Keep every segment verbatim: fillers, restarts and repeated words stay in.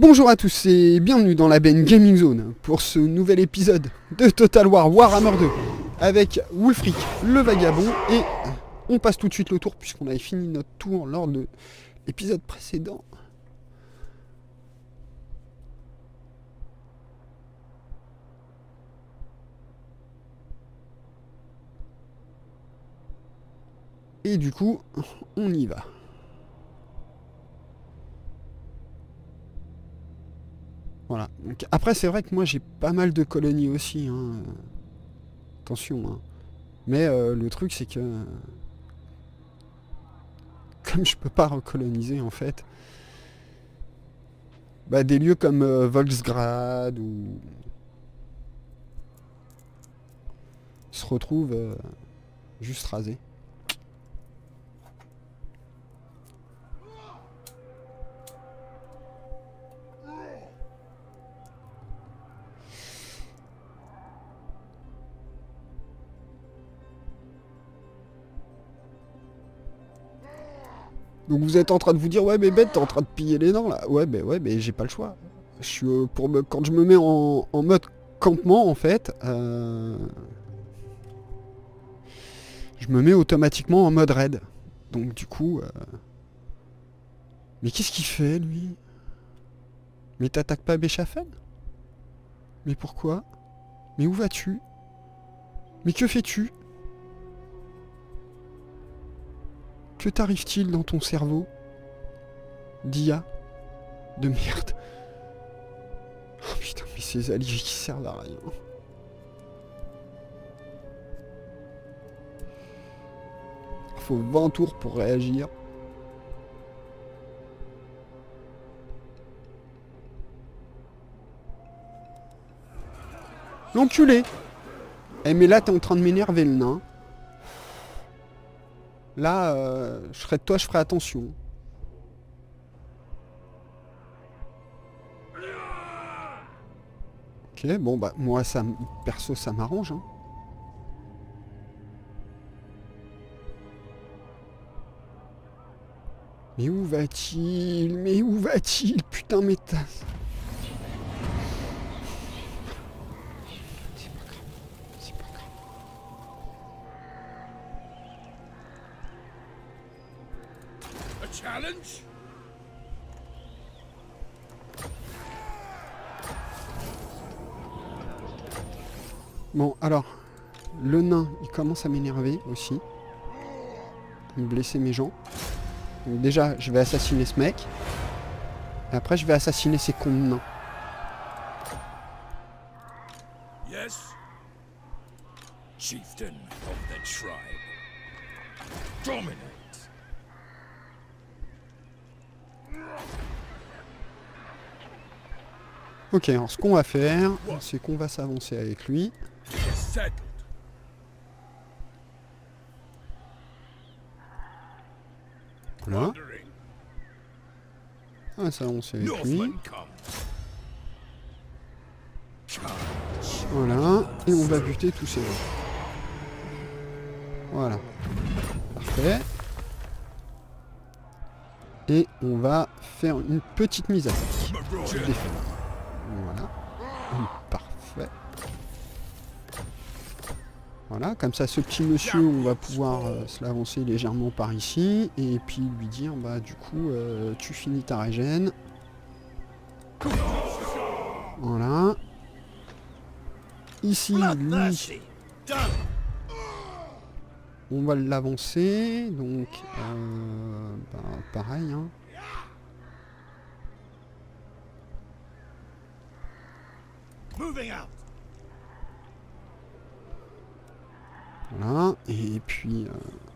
Bonjour à tous et bienvenue dans la Ben Gaming Zone pour ce nouvel épisode de Total War Warhammer deux avec Wulfric le Vagabond, et on passe tout de suite le tour puisqu'on avait fini notre tour lors de l'épisode précédent. Et du coup, on y va. Voilà. Donc, après, c'est vrai que moi, j'ai pas mal de colonies aussi. Hein. Attention. Hein. Mais euh, le truc, c'est que... Comme je peux pas recoloniser, en fait... Bah, des lieux comme euh, Volksgrad ou... se retrouvent euh, juste rasés. Donc vous êtes en train de vous dire, ouais mais bête, t'es en train de piller les dents là. Ouais mais ouais mais j'ai pas le choix. Je suis euh, pour me, quand je me mets en, en mode campement en fait, euh, je me mets automatiquement en mode raid. Donc du coup, euh, mais qu'est-ce qu'il fait lui? Mais t'attaques pas Béchafen? Mais pourquoi? Mais où vas-tu? Mais que fais-tu? Que t'arrive-t-il dans ton cerveau d'I A de merde? Oh putain, mais ces alliés qui servent à rien. Il faut vingt tours pour réagir. L'enculé! Eh mais là t'es en train de m'énerver le nain. Là, euh, je serais de toi, je ferais attention. Ok, bon bah moi ça, perso ça m'arrange. Hein. Mais où va-t-il? Mais où va-t-il? Putain mais t'as... C'est pas grave, c'est pas grave. A challenge? Bon, alors, le nain, il commence à m'énerver aussi. Me blesser mes gens. Donc déjà, je vais assassiner ce mec. Et après, je vais assassiner ces cons de nains. Yes. Chieftain of the tribe. Dominate. Ok, alors ce qu'on va faire, c'est qu'on va s'avancer avec lui. Settled. Voilà. Wandering. On va s'avancer avec lui. Northman come. Charge. Voilà. Et on va buter tous ces gens. Voilà. Parfait. Et on va faire une petite mise à sac. Marauder. Voilà. Parfait. Voilà, comme ça ce petit monsieur, on va pouvoir euh, se l'avancer légèrement par ici. Et puis lui dire, bah du coup, euh, tu finis ta régène. Voilà. Ici, lui, on va l'avancer. Donc, euh, bah, pareil, hein. Moving out. Voilà, et puis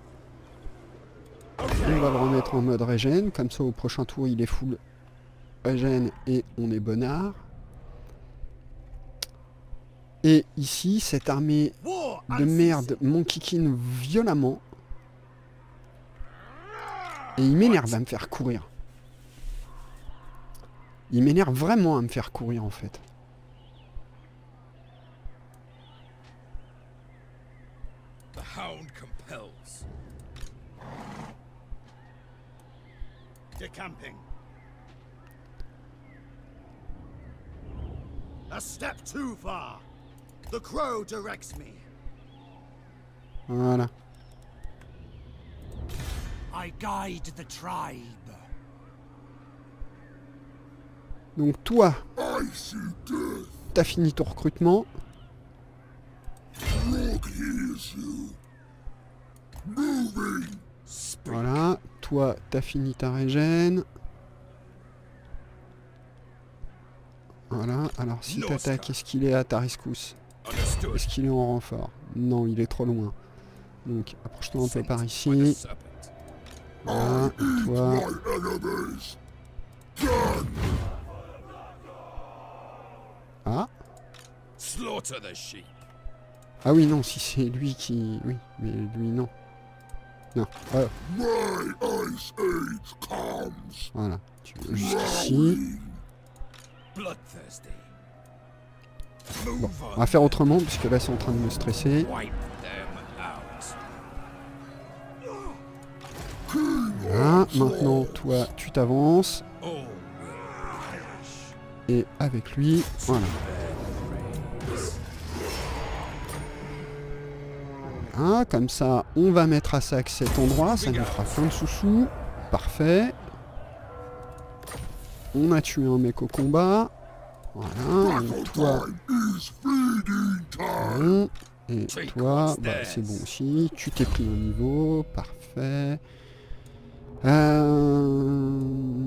euh, on va le remettre en mode régène, comme ça au prochain tour il est full régène et on est bonnard. Et ici, cette armée de merde m'enquiquine violemment. Et il m'énerve à me faire courir. Il m'énerve vraiment à me faire courir en fait. The hound compels. Decamping. A step too far. The crow directs me. Voilà. I guide the tribe. Donc toi, t'as fini ton recrutement. Voilà. Toi, t'as fini ta régène. Voilà. Alors si t'attaques, est-ce qu'il est à ta rescousse? Est-ce qu'il est en renfort? Non, il est trop loin. Donc approche-toi un peu par ici. Voilà. Et toi. Ah. Ah oui, non, si c'est lui qui... Oui, mais lui, non. Non, voilà. Voilà, tu veux jusqu'ici. Bon, on va faire autrement, puisque là, c'est en train de me stresser. Voilà, maintenant, toi, tu t'avances. Et avec lui, voilà. Voilà, comme ça, on va mettre à sac cet endroit, ça nous fera plein de sous-sous. Parfait. On a tué un mec au combat. Voilà, et toi... Bon. Et toi, bah, c'est bon aussi. Tu t'es pris au niveau, parfait. Euh...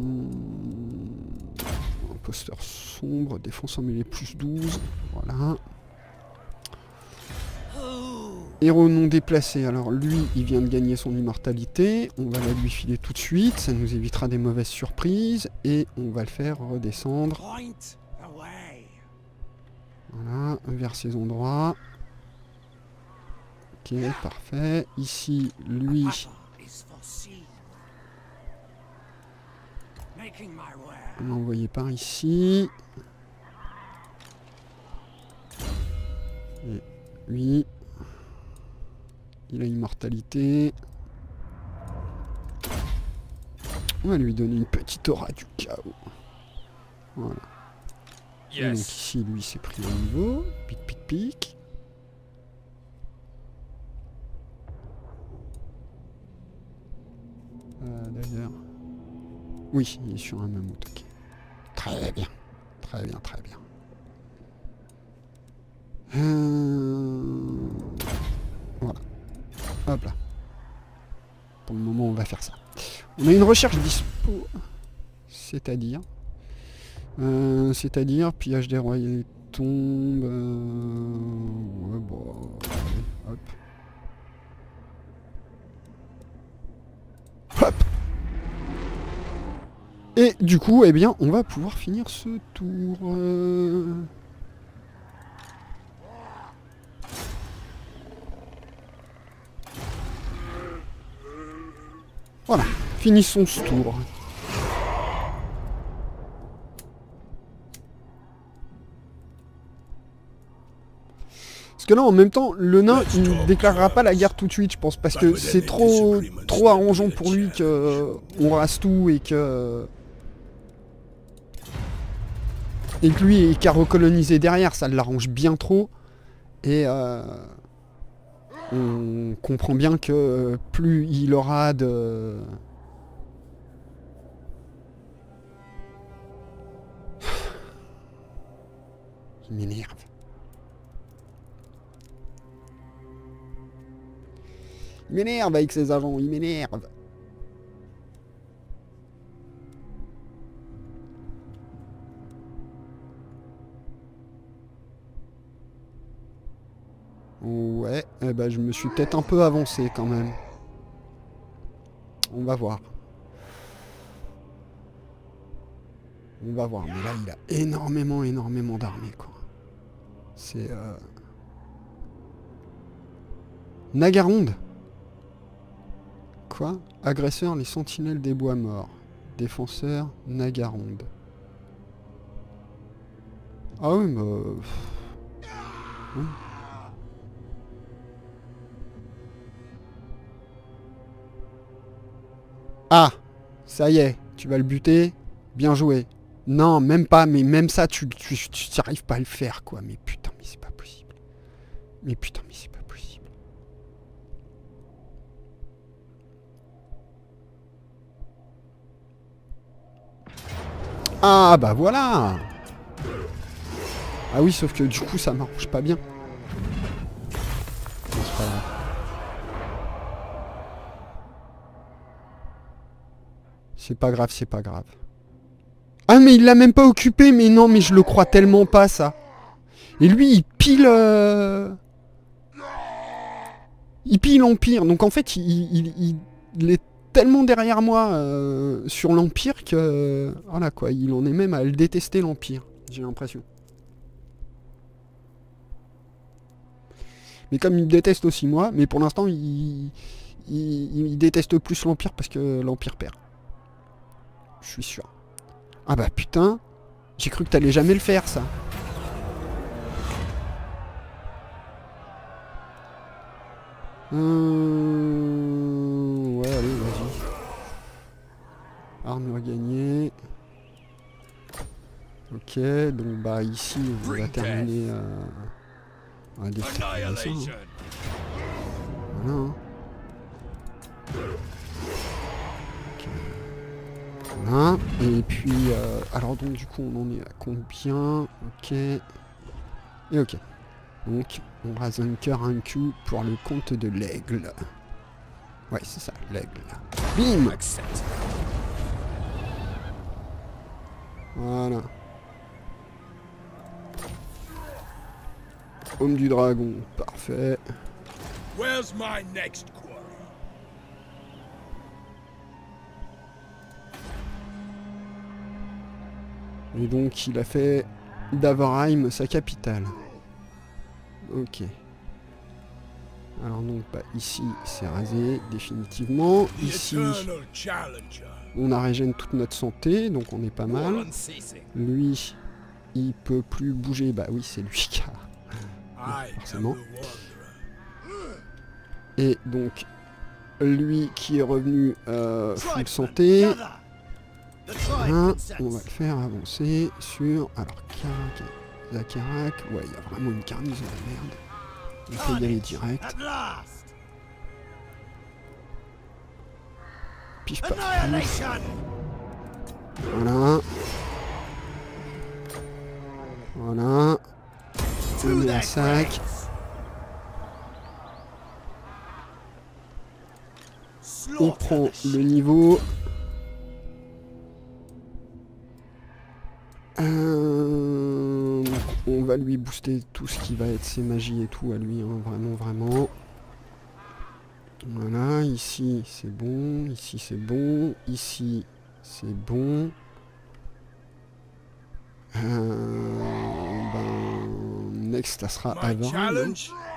Imposteur sombre, défense en mêlée plus douze. Voilà. Héros non déplacé. Alors lui, il vient de gagner son immortalité. On va la lui filer tout de suite. Ça nous évitera des mauvaises surprises. Et on va le faire redescendre. Voilà, vers ces endroits. Ok, parfait. Ici, lui... On l'a envoyé par ici. Et lui... Il a immortalité. On va lui donner une petite aura du chaos. Voilà. Et donc ici, lui, s'est pris au niveau. Pic, pic, pic. Euh, D'ailleurs... Oui, il est sur un mammouth, ok. Très bien. Très bien, très bien. Euh... Voilà. Hop là. Pour le moment, on va faire ça. On a une recherche dispo. C'est-à-dire... Euh, C'est-à-dire pillage des rois et tombes... Euh... Ouais, bon... Allez, hop. Hop. Et du coup, eh bien, on va pouvoir finir ce tour. Euh... Voilà, finissons ce tour. Parce que là, en même temps, le nain, il ne déclarera pas la guerre tout de suite, je pense, parce que c'est trop, trop arrangeant pour lui que on rase tout et que... Et que lui est qu'à recoloniser derrière, ça l'arrange bien trop. Et euh, on comprend bien que plus il aura de... Il m'énerve. Il m'énerve avec ses agents, il m'énerve. Ouais, eh ben, je me suis peut-être un peu avancé quand même. On va voir. On va voir, mais là il a énormément, énormément d'armées quoi. C'est... Euh... Nagaronde. Quoi? Agresseur, les sentinelles des bois morts. Défenseur, Nagaronde. Ah oui, bah... Oui. Ah, ça y est, tu vas le buter. Bien joué. Non, même pas, mais même ça, tu tu tu t'arrives pas à le faire, quoi. Mais putain, mais c'est pas possible. Mais putain, mais c'est pas possible. Ah, bah voilà. Ah oui, sauf que du coup, ça marche pas bien. Non, c'est pas grave. C'est pas grave, c'est pas grave. Ah, mais il l'a même pas occupé, mais non, mais je le crois tellement pas, ça. Et lui, il pile... Euh... Il pille l'Empire. Donc en fait, il, il, il, il est tellement derrière moi euh, sur l'Empire que... Voilà, quoi. Il en est même à le détester, l'Empire. J'ai l'impression. Mais comme il me déteste aussi moi, mais pour l'instant, il, il, il déteste plus l'Empire parce que l'Empire perd. Je suis sûr. Ah bah putain, j'ai cru que t'allais jamais le faire, ça. Hum... Ouais, allez, vas-y. Armure gagnée. Ok, donc bah ici, on va terminer... Euh... On va détruire ça, hein. Voilà, hein. Okay. Voilà, et puis... Euh... Alors donc du coup, on en est à combien? Ok. Et ok. Donc, on rase un cœur, un cul pour le compte de l'aigle. Ouais, c'est ça, l'aigle. Bim! Voilà. Homme du dragon, parfait. Where's my next quarry? Et donc, il a fait d'Averheim sa capitale. Ok. Alors donc, bah, ici, c'est rasé, définitivement. Ici, on a régène toute notre santé, donc on est pas mal. Lui, il peut plus bouger. Bah oui, c'est lui qui a... Ouais, forcément. Et donc, lui qui est revenu euh, full santé. Hein, on va le faire avancer sur... Alors, Karak, Zacharak. Ouais, il y a vraiment une garnison de merde. On peut y aller direct. Pif paf pif. Voilà. Voilà. On met un sac. On prend le niveau. Euh, on va lui booster tout ce qui va être ses magies et tout à lui, hein, vraiment, vraiment. Voilà, ici c'est bon, ici c'est bon, ici c'est bon. Euh, ben, next, ça sera Averheim.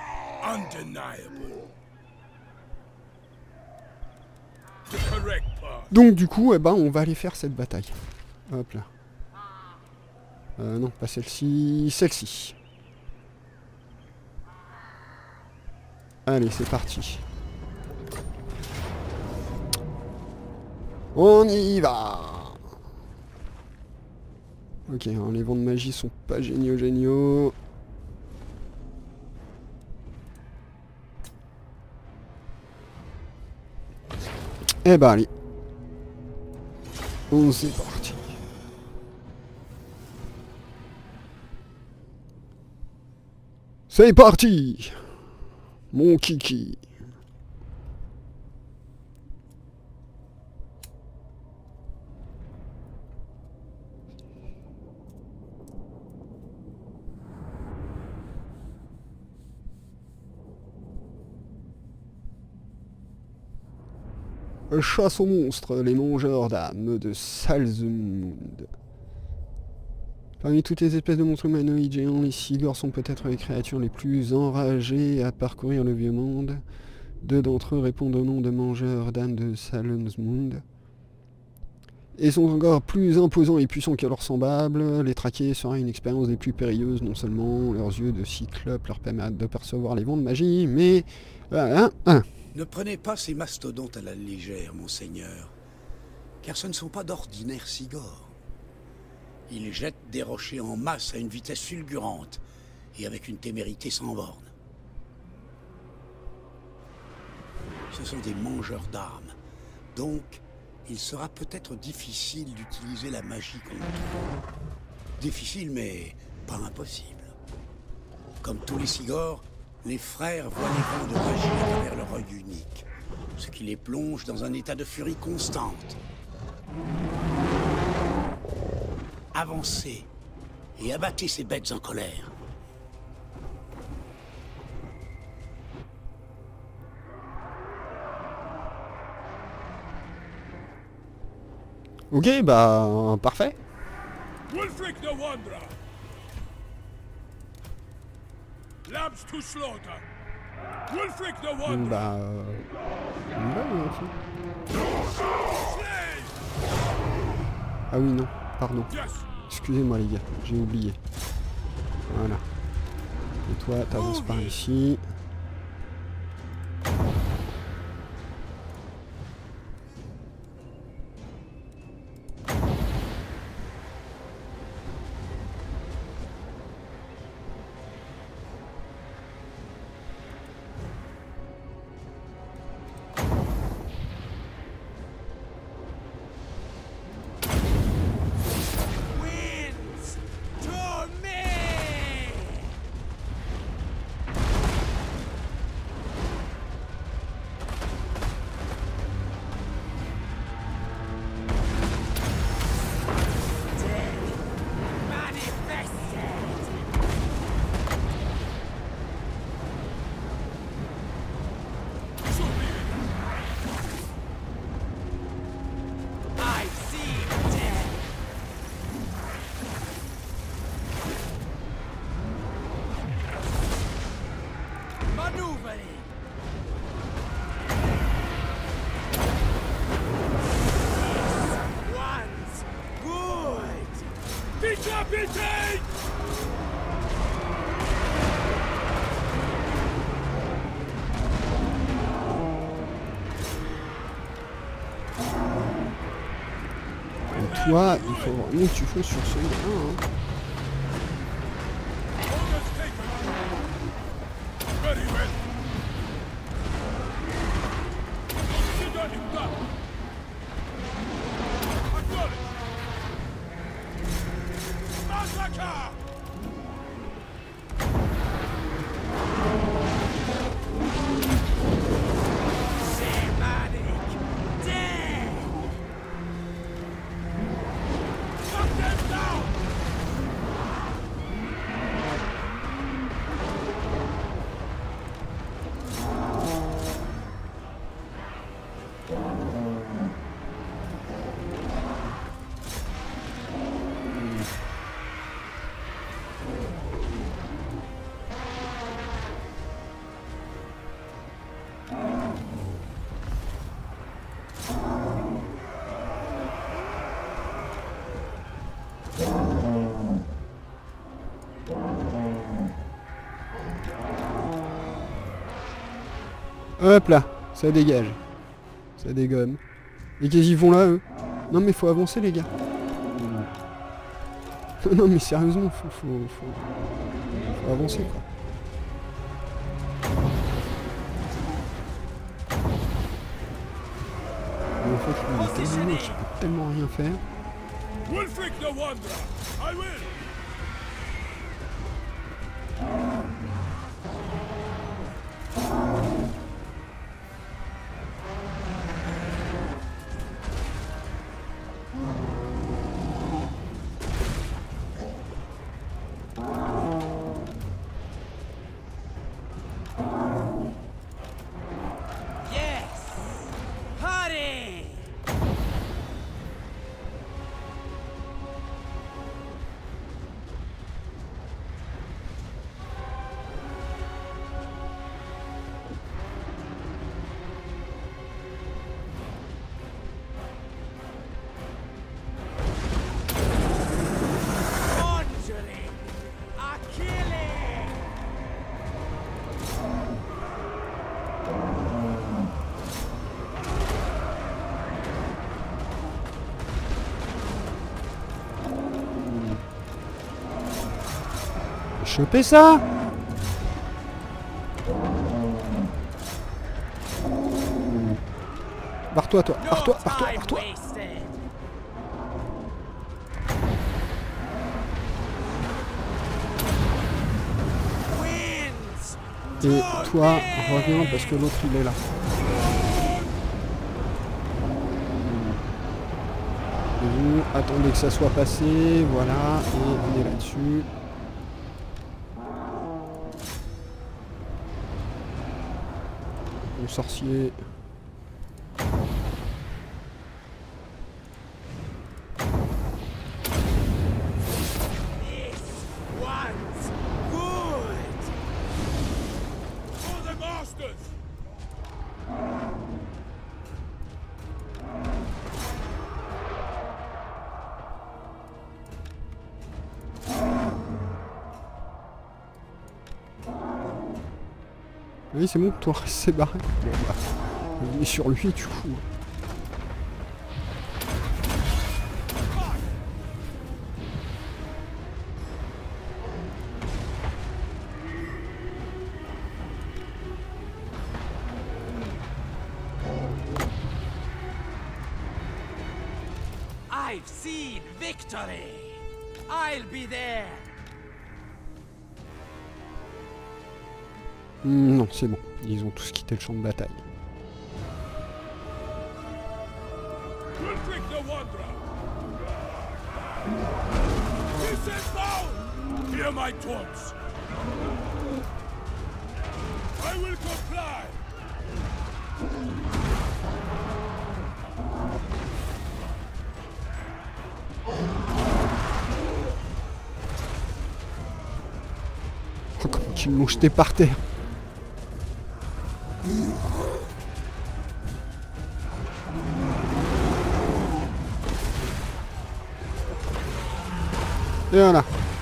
Donc du coup, eh ben, on va aller faire cette bataille. Hop là. Euh, non, pas celle-ci, celle-ci. Allez, c'est parti. On y va. Ok, alors les vents de magie sont pas géniaux, géniaux. Eh ben allez. On c'est parti. C'est parti. Mon kiki. Chasse aux monstres, les mangeurs d'âmes de Salzmund. Parmi toutes les espèces de monstres humanoïdes géants, les Sigors sont peut-être les créatures les plus enragées à parcourir le vieux monde. Deux d'entre eux répondent au nom de mangeurs d'âmes de Salzmund. Et sont encore plus imposants et puissants que leurs semblables. Les traquer sera une expérience des plus périlleuses. Non seulement leurs yeux de cyclope leur permettent de percevoir les vents de magie, mais... Voilà, hein. Ne prenez pas ces mastodontes à la légère, monseigneur, car ce ne sont pas d'ordinaires Sigors. Ils jettent des rochers en masse à une vitesse fulgurante, et avec une témérité sans borne. Ce sont des mangeurs d'armes, donc il sera peut-être difficile d'utiliser la magie contre eux. Difficile, mais pas impossible. Comme tous les Sigors, les frères voient les vents de magie à travers leur œil unique, ce qui les plonge dans un état de furie constante. Avancez et abattez ces bêtes en colère. Ok, bah parfait. Wulfric the Wanderer. Lambs to slaughter. Wulfric the Wanderer. Bah... Euh... on y va, ou on fait Slay. Ah oui, non, pardon. Yes. Excusez-moi les gars, j'ai oublié. Voilà. Et toi, t'avances par ici. Winds to me. Decapitate! Et toi, il faut vraiment que tu fasses sur ce gars, hein. Very well. Consider it done. Acknowledge. Massacre! Shamanic! Dead! Cut them down! Hop là, ça dégage. Ça dégomme. Et qu'est-ce qu'ils font là, eux? Non mais faut avancer les gars. Non mais sérieusement, faut, faut, faut, faut avancer quoi. Mais en fait, il est tellement lourd, je peux tellement rien faire. Wulfric the Wanderer! I will! Yes! Party! choper ça. Barre-toi, toi. Barre-toi, barre-toi, barre-toi. Et toi, reviens parce que l'autre il est là. Et vous, attendez que ça soit passé, voilà, et on est là-dessus. Mon sorcier. Oui, c'est bon, toi, c'est barré. Bon, bah, on est sur lui, du coup. I've seen victory. I'll be there. Mmh, non, c'est bon. Ils ont tous quitté le champ de bataille. Wulfric the Wanderer. This is bound. Hear my taunts. I will comply. Oh, comment ils m'ont jeté par terre. Et voilà.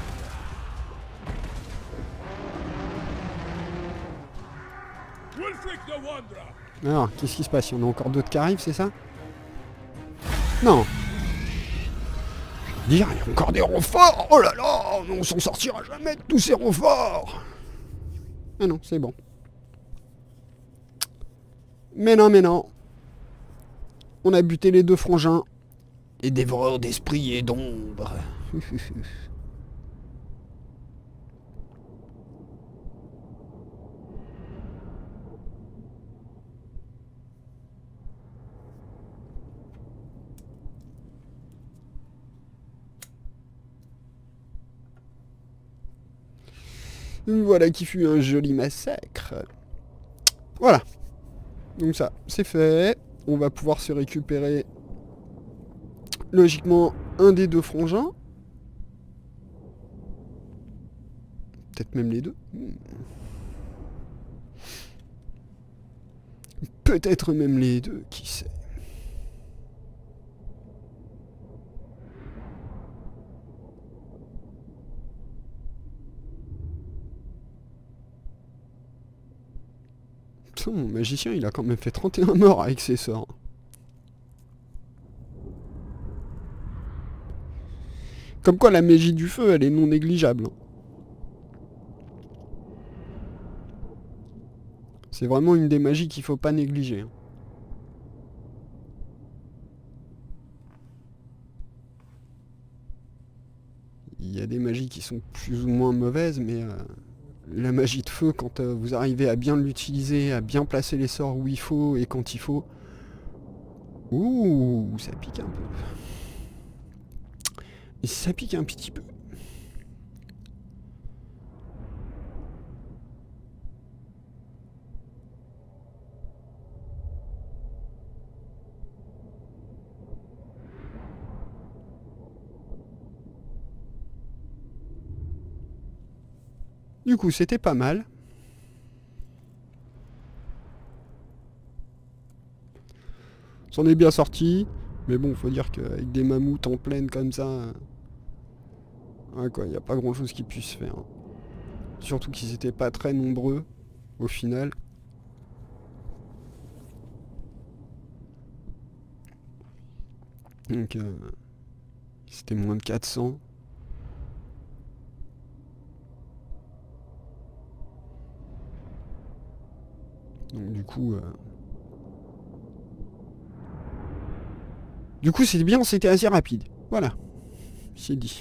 Alors, qu'est-ce qui se passe? Il y en a encore d'autres qui arrivent, c'est ça? Non. Dire, il y a encore des renforts. Oh là là, on s'en sortira jamais de tous ces renforts. Ah non, c'est bon. Mais non, mais non. On a buté les deux frangins. Les dévoreurs d'esprit et d'ombre. Voilà qui fut un joli massacre. Voilà. Donc ça, c'est fait. On va pouvoir se récupérer logiquement un des deux frangins. Peut-être même les deux. Peut-être même les deux, qui sait. Putain, mon magicien, il a quand même fait trente et un morts avec ses sorts. Comme quoi la magie du feu, elle est non négligeable. C'est vraiment une des magies qu'il faut pas négliger. Il y a des magies qui sont plus ou moins mauvaises, mais euh, la magie de feu, quand euh, vous arrivez à bien l'utiliser, à bien placer les sorts où il faut et quand il faut... Ouh, ça pique un peu. Et ça pique un petit peu. Du coup, c'était pas mal. S'en est bien sorti. Mais bon, faut dire qu'avec des mammouths en pleine comme ça... Ouais quoi, il n'y a pas grand chose qui puisse se faire. Surtout qu'ils n'étaient pas très nombreux, au final. Donc, euh, c'était moins de quatre cents. Donc du coup... Euh... Du coup, c'est bien, c'était assez rapide. Voilà. C'est dit.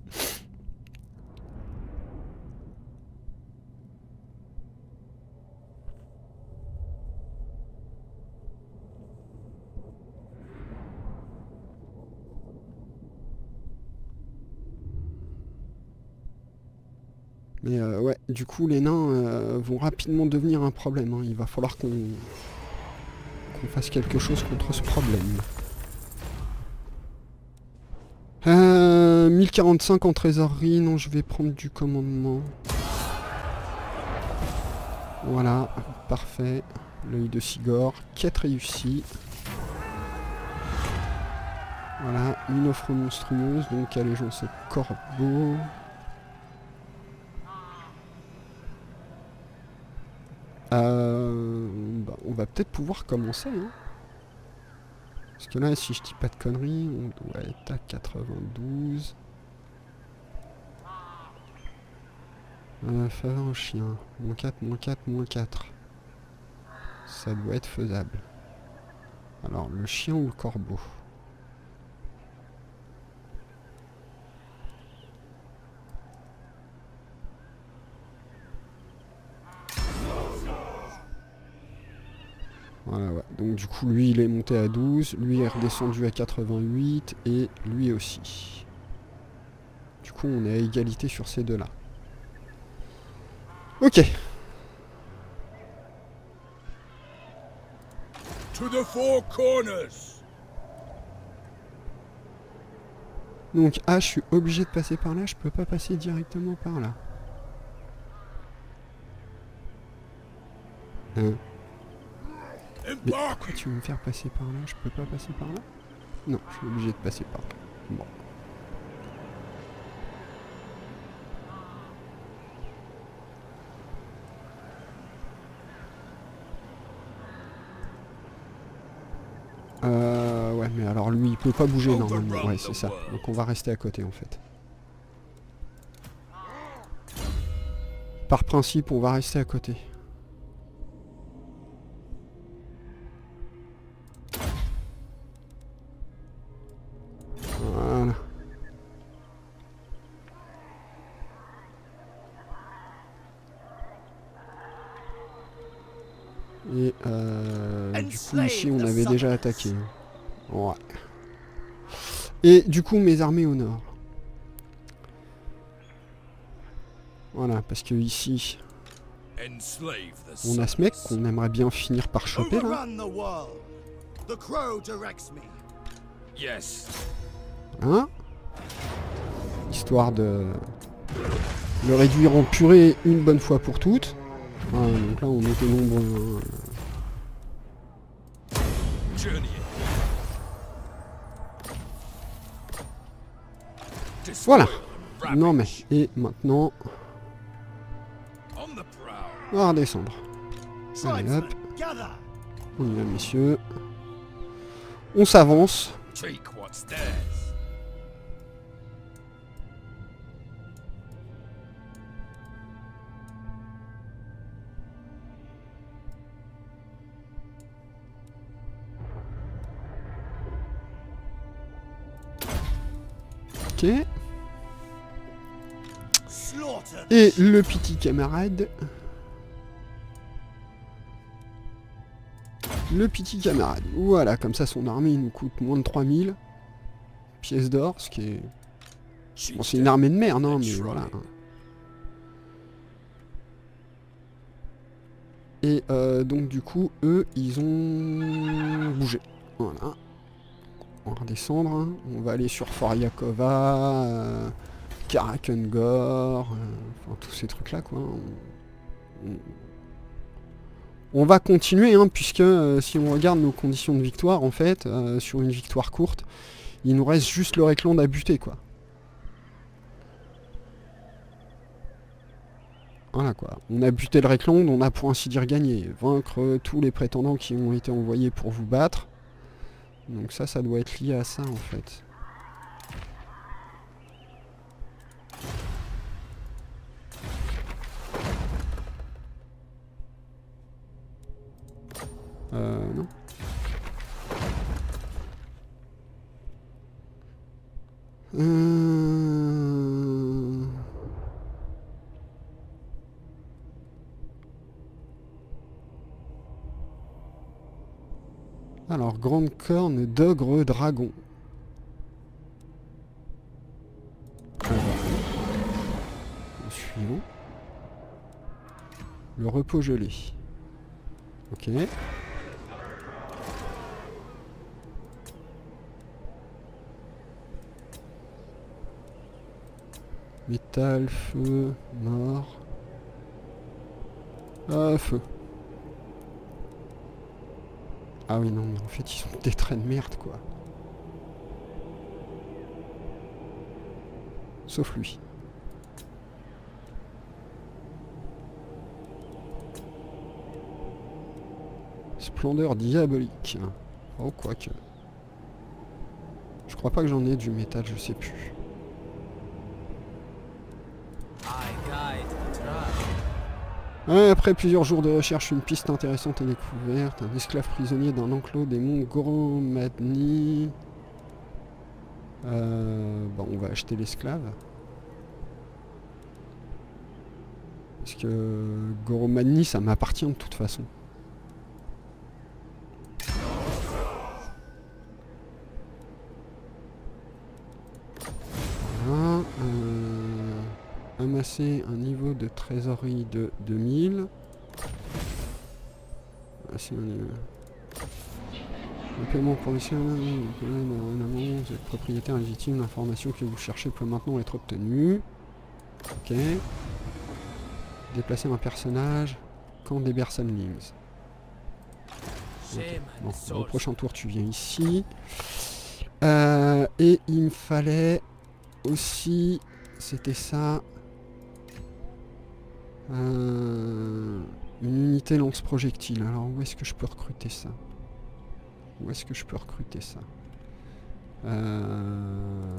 Mais euh, ouais, du coup, les nains euh, vont rapidement devenir un problème. Hein. Il va falloir qu'on qu'on fasse quelque chose contre ce problème. Euh, mille quarante-cinq en trésorerie. Non, je vais prendre du commandement. Voilà, parfait. L'œil de Sigor. Quête réussie. Voilà, une offre monstrueuse. Donc, allégeance au corbeau. Euh, bah, on va peut-être pouvoir commencer. Hein. Parce que là, si je dis pas de conneries, on doit être à quatre-vingt-douze. Euh, faveur au chien. moins quatre, moins quatre, moins quatre. Ça doit être faisable. Alors, le chien ou le corbeau? Voilà, ouais. Donc du coup, lui, il est monté à douze, lui est redescendu à quatre-vingt-huit, et lui aussi. Du coup, on est à égalité sur ces deux-là. Ok. To the four corners. Donc, ah, je suis obligé de passer par là, je peux pas passer directement par là. Hein. Mais pourquoi tu veux me faire passer par là? Je peux pas passer par là? Non, je suis obligé de passer par là. Bon. Euh, ouais, mais alors lui, il peut pas bouger normalement. Ouais, c'est ça. Donc on va rester à côté en fait. Par principe, on va rester à côté. Voilà. Et euh, du coup ici on avait déjà attaqué. Ouais. Et du coup mes armées au nord. Voilà, parce que ici on a ce mec qu'on aimerait bien finir par choper là. Hein? Histoire de le réduire en purée une bonne fois pour toutes. Ah, donc là on était nombreux. Voilà. Non mais, et maintenant... On va redescendre. Allez hop. On y va messieurs. On s'avance. Ok. Et le petit camarade. Le petit camarade. Voilà, comme ça son armée il nous coûte moins de trois mille pièces d'or, ce qui est... Bon, c'est une armée de merde, non, mais voilà. Et euh, donc du coup, eux, ils ont bougé. Voilà. On va redescendre. Hein. On va aller sur Fort Yakova, euh, Karakengor, euh, enfin tous ces trucs-là, quoi. On, on, on va continuer, hein, puisque euh, si on regarde nos conditions de victoire, en fait, euh, sur une victoire courte, il nous reste juste le Rekland à buter, quoi. Voilà quoi, on a buté le Rekland, on a pour ainsi dire gagné. Vaincre tous les prétendants qui ont été envoyés pour vous battre. Donc ça, ça doit être lié à ça en fait. grande corne d'ogre dragon. Suivant. Le repos gelé. Ok. Métal, feu, mort. Ah, feu. Ah oui, non, mais en fait, ils sont des traits de merde, quoi. Sauf lui. Splendeur diabolique. Oh, quoique. Je crois pas que j'en ai du métal, je sais plus. Ouais, après plusieurs jours de recherche, une piste intéressante est découverte. Un esclave prisonnier d'un enclos des monts Goromadni. Euh, bon, on va acheter l'esclave. Parce que Goromadni, ça m'appartient de toute façon. Voilà. Euh, amasser un niveau de trésorerie de deux mille. Ah, c'est un... Le paiement pour les cette propriétaire légitime, l'information que vous cherchez peut maintenant être obtenue. Ok. Déplacer un personnage. Camp des Bersanlings. Okay. Bon, au prochain tour, tu viens ici. Euh, et il me fallait aussi... C'était ça. Euh, une unité lance-projectile. Alors, où est-ce que je peux recruter ça? Où est-ce que je peux recruter ça? euh...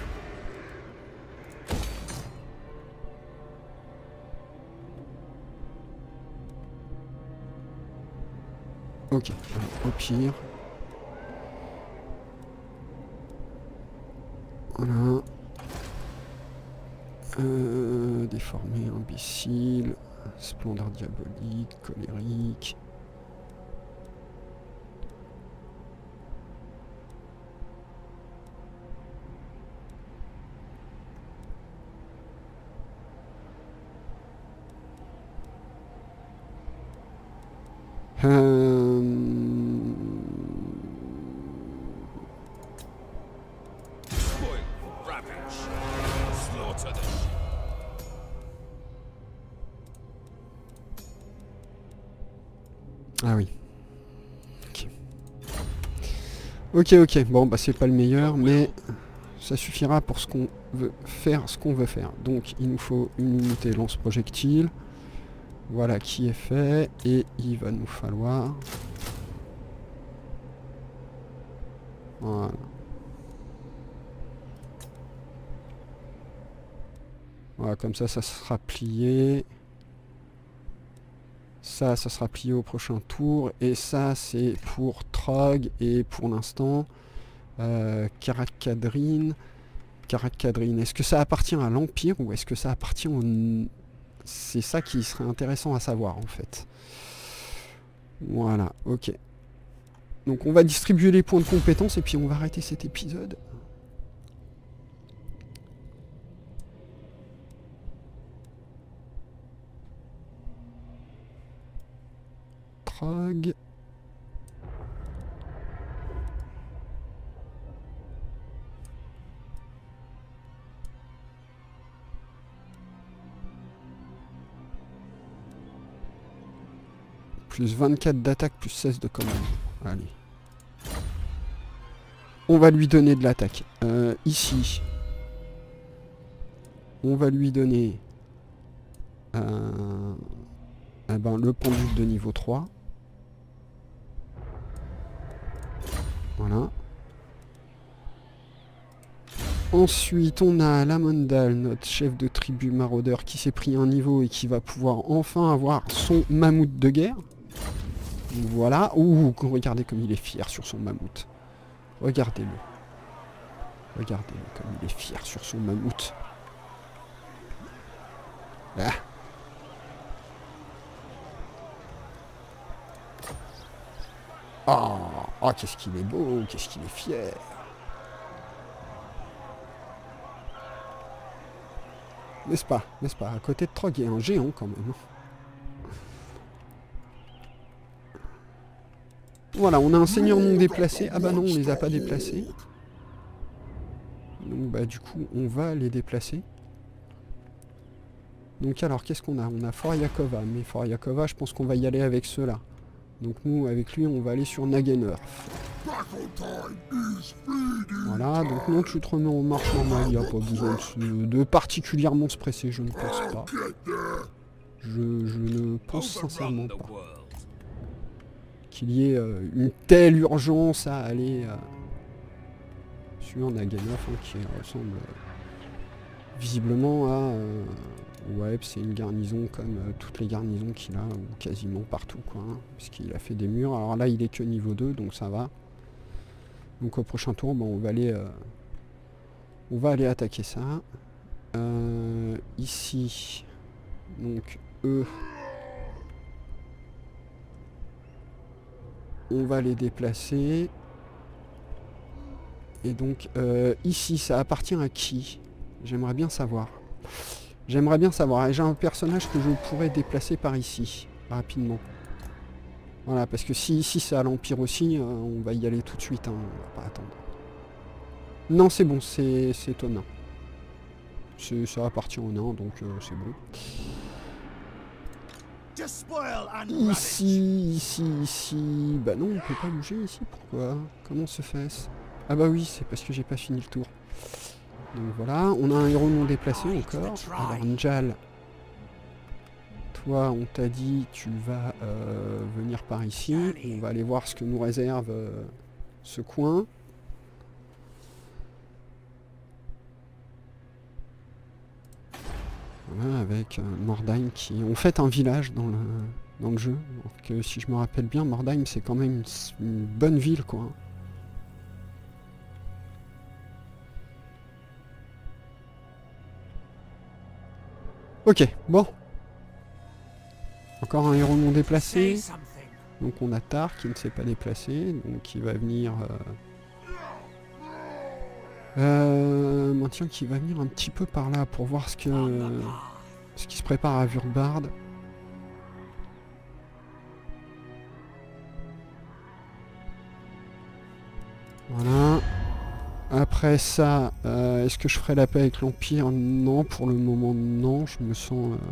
Ok, alors, au pire. Voilà. Euh, déformé, imbécile. Splendeur diabolique, colérique. Euh... Ah oui. Ok. Ok, ok. Bon, bah c'est pas le meilleur, mais ça suffira pour ce qu'on veut faire, ce qu'on veut faire. Donc, il nous faut une unité lance-projectile. Voilà qui est fait. Et il va nous falloir... Voilà. Voilà, comme ça, ça sera plié. Ça, ça sera plié au prochain tour. Et ça, c'est pour Trog. Et pour l'instant, euh, Karakadrine. Karakadrine. Est-ce que ça appartient à l'Empire ou est-ce que ça appartient au... C'est ça qui serait intéressant à savoir, en fait. Voilà, ok. Donc, on va distribuer les points de compétence et puis on va arrêter cet épisode. Trog. Plus vingt-quatre d'attaque, plus seize de commande. Allez. On va lui donner de l'attaque. Euh, ici. On va lui donner... Euh, eh ben, le pendule de niveau trois. Voilà. Ensuite, on a Lamondal, notre chef de tribu maraudeur, qui s'est pris un niveau et qui va pouvoir enfin avoir son mammouth de guerre. Voilà. Ouh, regardez comme il est fier sur son mammouth. Regardez-le. Regardez-le comme il est fier sur son mammouth. Ah. Oh, Oh, qu'est-ce qu'il est beau, qu'est-ce qu'il est fier. N'est-ce pas, n'est-ce pas? À côté de Trog, il y a un géant quand même. Voilà, on a un seigneur non déplacé. Ah bah non, on les a pas déplacés. Donc bah du coup, on va les déplacer. Donc alors, qu'est-ce qu'on a? On a Fort Yakova, mais Fort Yakova, je pense qu'on va y aller avec ceux-là. Donc nous, avec lui, on va aller sur Nagener. Voilà, donc non, tu te remets en marche normale, il n'y a pas besoin de, de particulièrement se presser, je ne pense pas. Je, je ne pense sincèrement pas qu'il y ait euh, une telle urgence à aller euh, sur Nagener, hein, qui ressemble euh, visiblement à... Euh, ouais, c'est une garnison comme euh, toutes les garnisons qu'il a, ou quasiment partout, quoi. Hein, parce qu'il a fait des murs. Alors là, il est que niveau deux, donc ça va. Donc au prochain tour, bon, on va aller... Euh, on va aller attaquer ça. Euh, ici, donc, eux... On va les déplacer. Et donc, euh, ici, ça appartient à qui? J'aimerais bien savoir. J'aimerais bien savoir. J'ai un personnage que je pourrais déplacer par ici, rapidement. Voilà, parce que si ici c'est à l'Empire aussi, euh, on va y aller tout de suite. Hein, on va pas attendre. Non, c'est bon, c'est au nain. Ça appartient au nain, donc euh, c'est bon. Ici, ici, ici... Bah non, on peut pas bouger ici, pourquoi? Comment se fait-ce? Ah bah oui, c'est parce que j'ai pas fini le tour. Donc voilà, on a un héros non déplacé encore. Alors Njal, toi on t'a dit tu vas euh, venir par ici. On va aller voir ce que nous réserve euh, ce coin. Voilà, avec euh, Mordheim qui... On fait un village dans le, dans le jeu. Donc euh, si je me rappelle bien, Mordheim c'est quand même une, une bonne ville, quoi. Ok, bon. Encore un héros non déplacé. Donc on a Tar qui ne s'est pas déplacé. Donc qui va venir... Euh, euh, maintien qui va venir un petit peu par là pour voir ce que ce qui se prépare à Wurbard. Voilà. Après ça, euh, est-ce que je ferai la paix avec l'Empire? Non, pour le moment, non. Je me sens... Euh...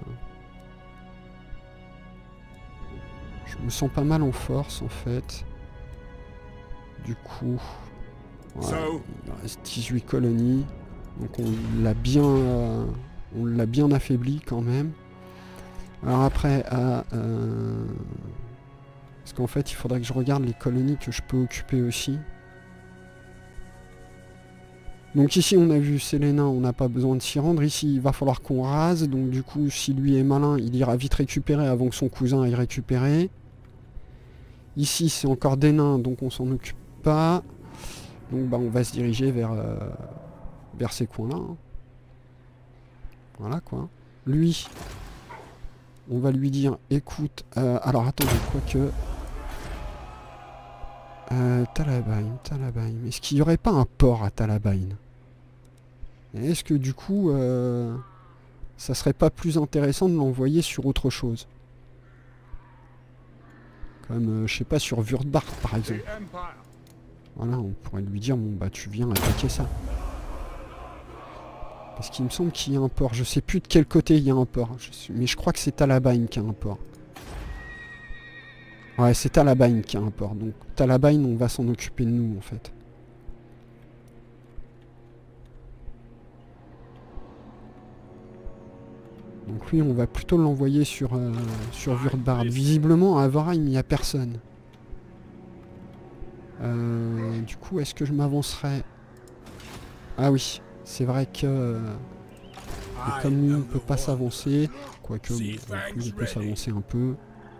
Je me sens pas mal en force, en fait. Du coup... Ouais, il reste dix-huit colonies. Donc on l'a bien... Euh... On l'a bien affaibli, quand même. Alors après, à... Euh... Parce qu'en fait, il faudrait que je regarde les colonies que je peux occuper aussi. Donc ici on a vu c'est les nains, on n'a pas besoin de s'y rendre. Ici il va falloir qu'on rase, donc du coup si lui est malin, il ira vite récupérer avant que son cousin aille récupérer. Ici c'est encore des nains, donc on s'en occupe pas. Donc bah on va se diriger vers, euh, vers ces coins-là. Hein. Voilà quoi. Lui, on va lui dire, écoute, euh, alors attendez, quoique... Euh, Talabain, Talabain. Est-ce qu'il n'y aurait pas un port à Talabain? Est-ce que du coup, euh, ça serait pas plus intéressant de l'envoyer sur autre chose? Comme, euh, je sais pas, sur Wurbard par exemple. Voilà, on pourrait lui dire, bon bah tu viens attaquer ça. Parce qu'il me semble qu'il y a un port. Je sais plus de quel côté il y a un port. Je suis... Mais je crois que c'est Talabain qui a un port. Ouais, c'est Talabain qui a un port. Donc Talabain, on va s'en occuper de nous en fait. Donc lui, on va plutôt l'envoyer sur, euh, sur Wurbard. Visiblement, à Avarheim, il n'y a personne. Euh, du coup, est-ce que je m'avancerai? Ah oui, c'est vrai que... Euh, comme lui, on ne peut pas s'avancer. Quoique, bon, il peut s'avancer un peu.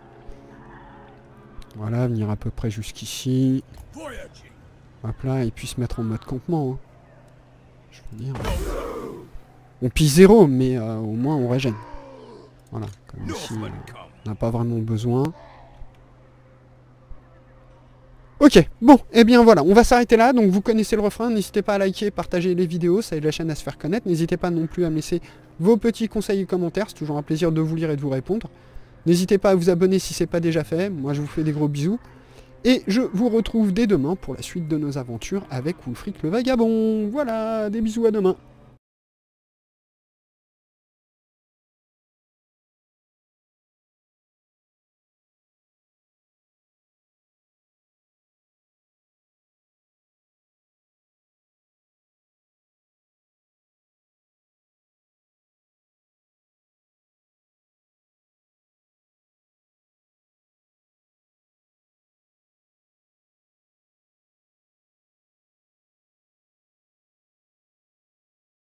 Voilà, venir à peu près jusqu'ici. Hop là, et puis se mettre en mode campement. Hein. Je veux dire... On pille zéro, mais euh, au moins on régène. Voilà, comme ici, euh, on n'a pas vraiment besoin. Ok, bon, et eh bien voilà, on va s'arrêter là, donc vous connaissez le refrain, n'hésitez pas à liker, partager les vidéos, ça aide la chaîne à se faire connaître, n'hésitez pas non plus à me laisser vos petits conseils et commentaires, c'est toujours un plaisir de vous lire et de vous répondre. N'hésitez pas à vous abonner si ce n'est pas déjà fait, moi je vous fais des gros bisous, et je vous retrouve dès demain pour la suite de nos aventures avec Wulfric le Vagabond. Voilà, des bisous à demain.